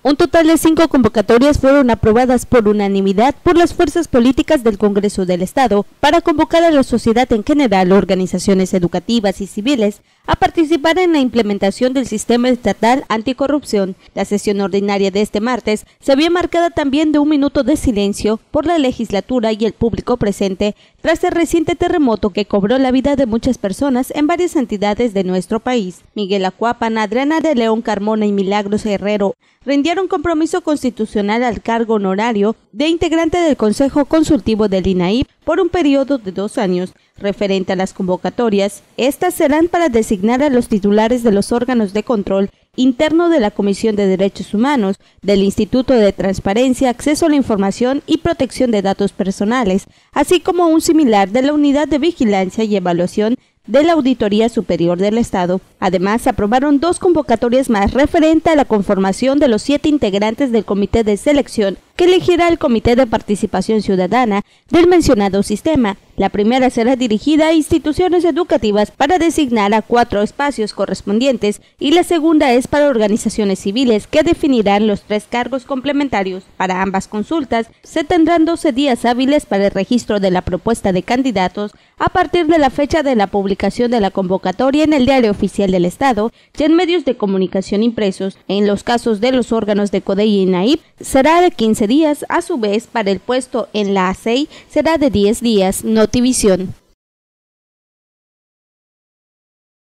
Un total de 5 convocatorias fueron aprobadas por unanimidad por las fuerzas políticas del Congreso del Estado para convocar a la sociedad en general, organizaciones educativas y civiles, a participar en la implementación del sistema estatal anticorrupción. La sesión ordinaria de este martes se vio marcada también de un minuto de silencio por la legislatura y el público presente tras el reciente terremoto que cobró la vida de muchas personas en varias entidades de nuestro país. Miguel Acuapan, Adriana de León Carmona y Milagros Herrero rindieron compromiso constitucional al cargo honorario de integrante del Consejo Consultivo del INAIP por un periodo de 2 años. Referente a las convocatorias, estas serán para designar a los titulares de los órganos de control interno de la Comisión de Derechos Humanos, del Instituto de Transparencia, Acceso a la Información y Protección de Datos Personales, así como un similar de la Unidad de Vigilancia y Evaluación de la Auditoría Superior del Estado. Además, aprobaron 2 convocatorias más referente a la conformación de los 7 integrantes del Comité de Selección que elegirá el Comité de Participación Ciudadana del mencionado sistema. La primera será dirigida a instituciones educativas para designar a 4 espacios correspondientes y la segunda es para organizaciones civiles que definirán los 3 cargos complementarios. Para ambas consultas se tendrán 12 días hábiles para el registro de la propuesta de candidatos a partir de la fecha de la publicación de la convocatoria en el Diario Oficial del Estado y en medios de comunicación impresos. En los casos de los órganos de CODEI y INAIP será de 15 días, a su vez para el puesto en la ACEI será de 10 días. Notivisión.